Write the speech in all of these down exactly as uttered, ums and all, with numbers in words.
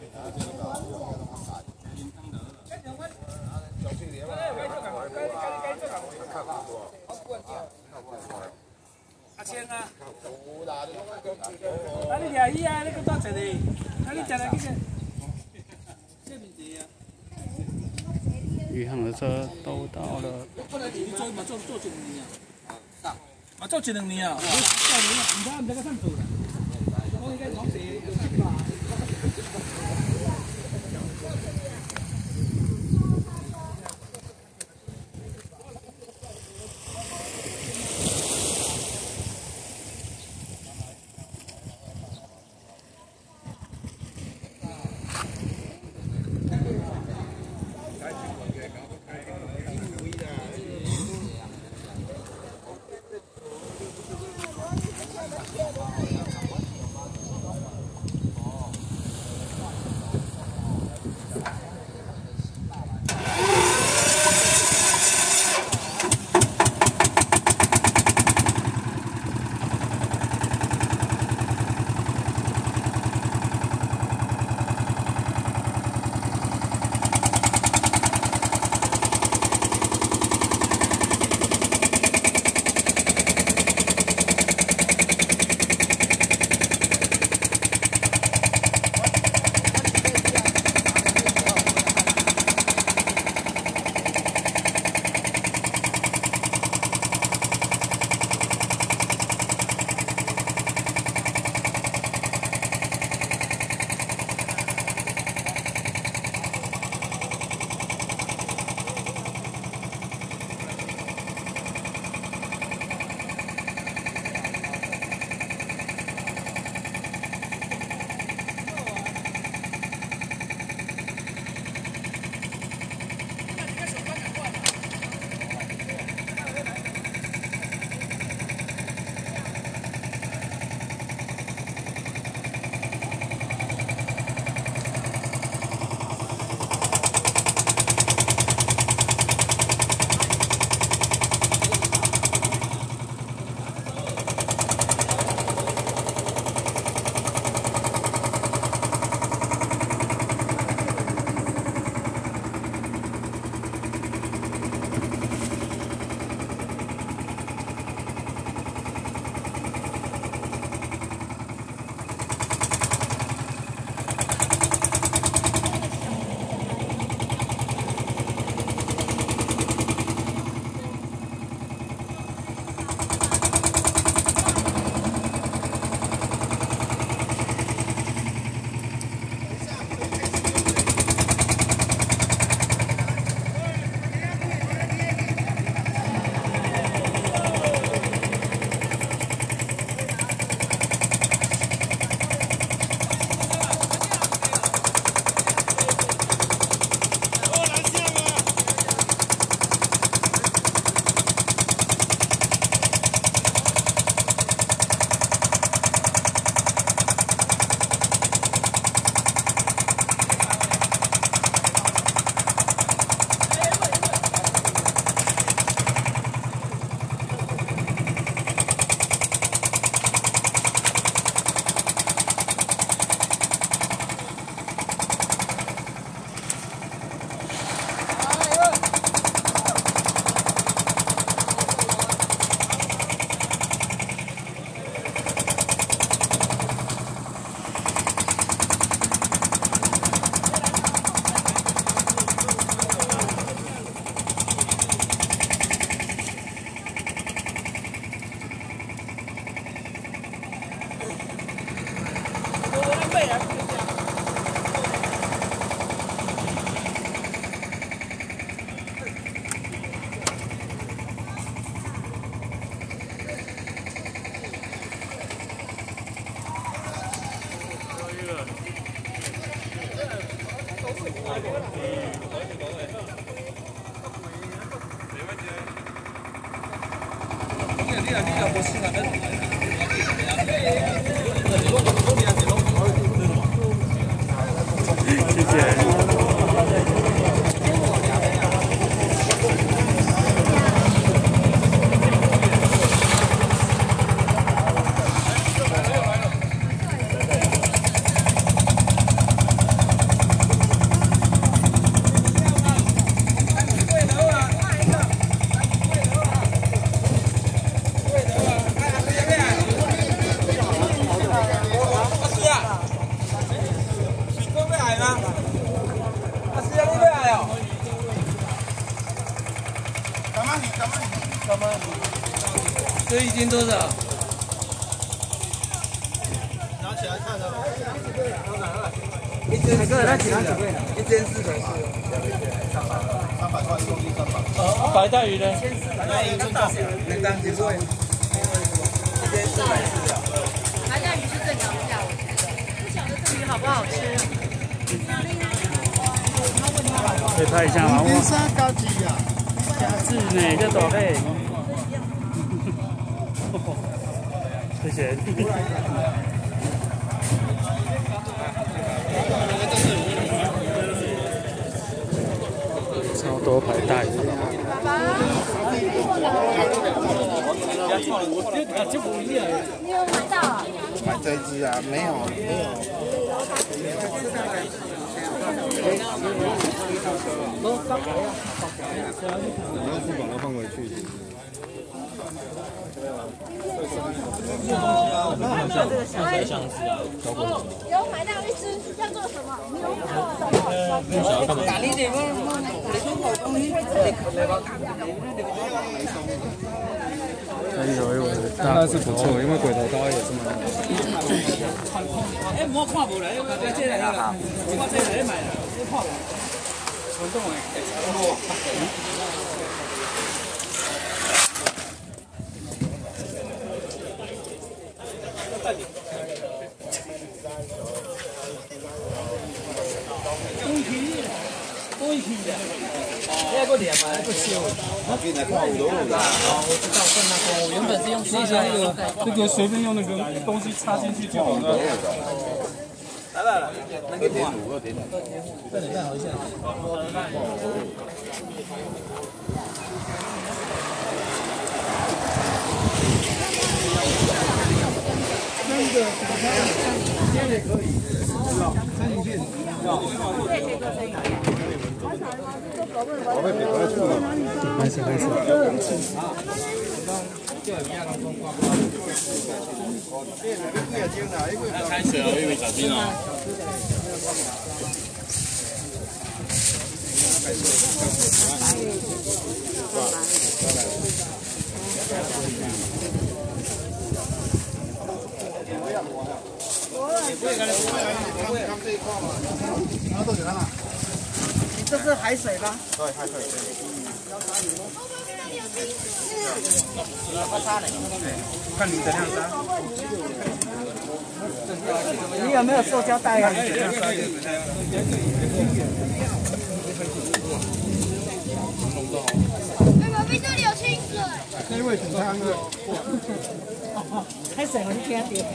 阿千啊，啊你掠伊啊，你搁倒坐哩？啊你食来去个？这面子啊。 余杭的车都到了。 你做嘛做做一两年啊？嘛做一两年啊？做年啊，唔知唔知个啥做啦。我应该讲是有七八。 谢谢。 这一斤多少？ 拿起来看看。 一斤四百四，一斤四百四， 三百块，一斤三百。 白带鱼呢？ 白带鱼更大， 能当几位？一斤四百四的。 白带鱼是最高价，我觉得。不晓得这鱼好不好吃？ 可以拍一下吗？ 冰沙高级啊， 加字呢，这多嘞。谢谢。超多白带鱼。 你有买到啊？ 买这一只啊？没有，没有。你要去把它放回去。 有买到一只叫做什么？牛角什么？咖喱的吗？ 还有有大是不错，因为鬼头刀也这么。 哎，莫看无来，我这来啦，我这来买啦，你看无？传统的。多一斤的，你那个连嘛，那个烧。 我给你看五楼的。 哦，我知道，跟那个我原本是用那个那个那个随便用那个东西插进去就好了。来来来，二点五，二点五，再你看好一下。那个今天也可以，三零片。 我会给他出的。 没事没事。 开水哦，因为小心哦。 这是海水吧？ 对，海水。 看你的量噻。你有没有塑胶袋啊？ 那隔壁这里有清水。 那位请看个。 海水我就听到。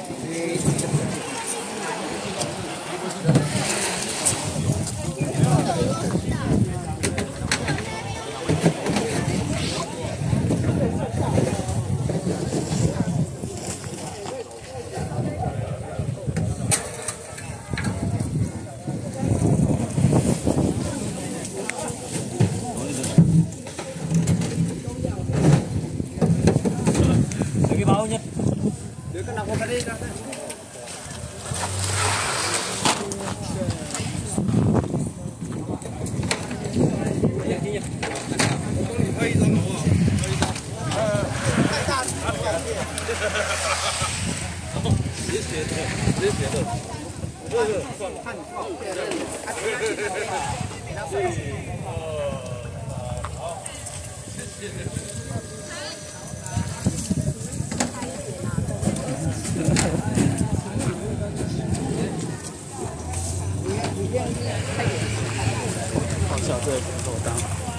放下这个口档。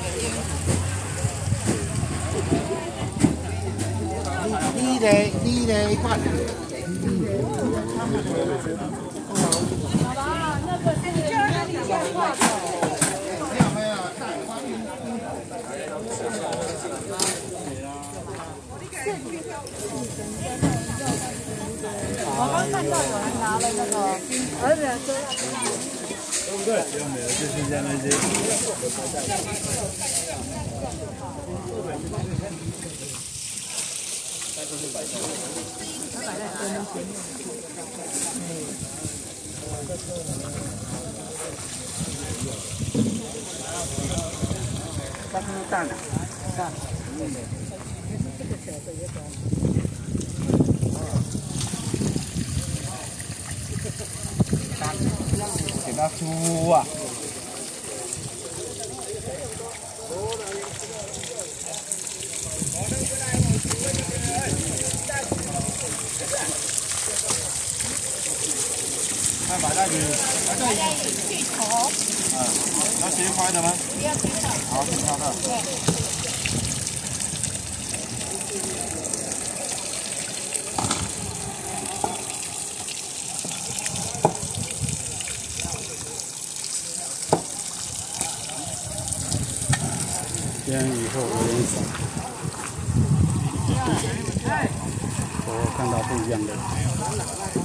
你嘞，你嘞，快！ 好吧，那个是你就是那里讲话的。我刚看到有人拿了那个，而且说对不对？又没有，就剩下那些。 蛋啊，蛋。 那猪啊！看白带鱼，白带鱼去头， 啊，要切块的吗？ 不要切的。 好，挺好的。 对。 煎以后有点少，我看到不一样的。